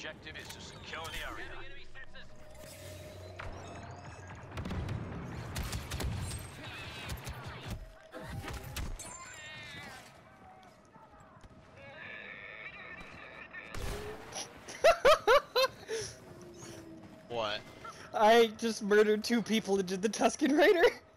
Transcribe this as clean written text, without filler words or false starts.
objective is to secure the area. What? I just murdered 2 people and did the Tuscan Raider.